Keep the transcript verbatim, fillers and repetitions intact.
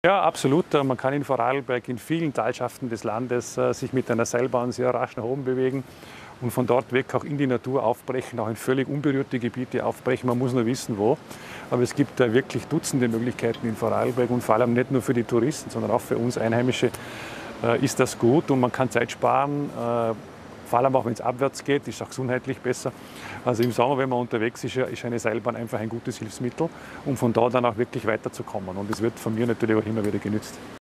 Ja, absolut. Man kann in Vorarlberg in vielen Talschaften des Landes äh, sich mit einer Seilbahn sehr rasch nach oben bewegen und von dort weg auch in die Natur aufbrechen, auch in völlig unberührte Gebiete aufbrechen. Man muss nur wissen, wo. Aber es gibt äh, wirklich Dutzende Möglichkeiten in Vorarlberg und vor allem nicht nur für die Touristen, sondern auch für uns Einheimische äh, ist das gut und man kann Zeit sparen. Äh, Vor allem auch, wenn es abwärts geht, ist es auch gesundheitlich besser. Also im Sommer, wenn man unterwegs ist, ist eine Seilbahn einfach ein gutes Hilfsmittel, um von da dann auch wirklich weiterzukommen. Und es wird von mir natürlich auch immer wieder genützt.